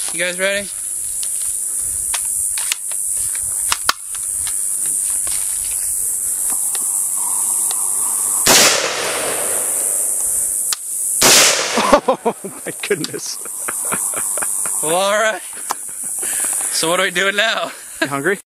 You guys ready? Oh my goodness. Well, alright. So what are we doing now? You hungry?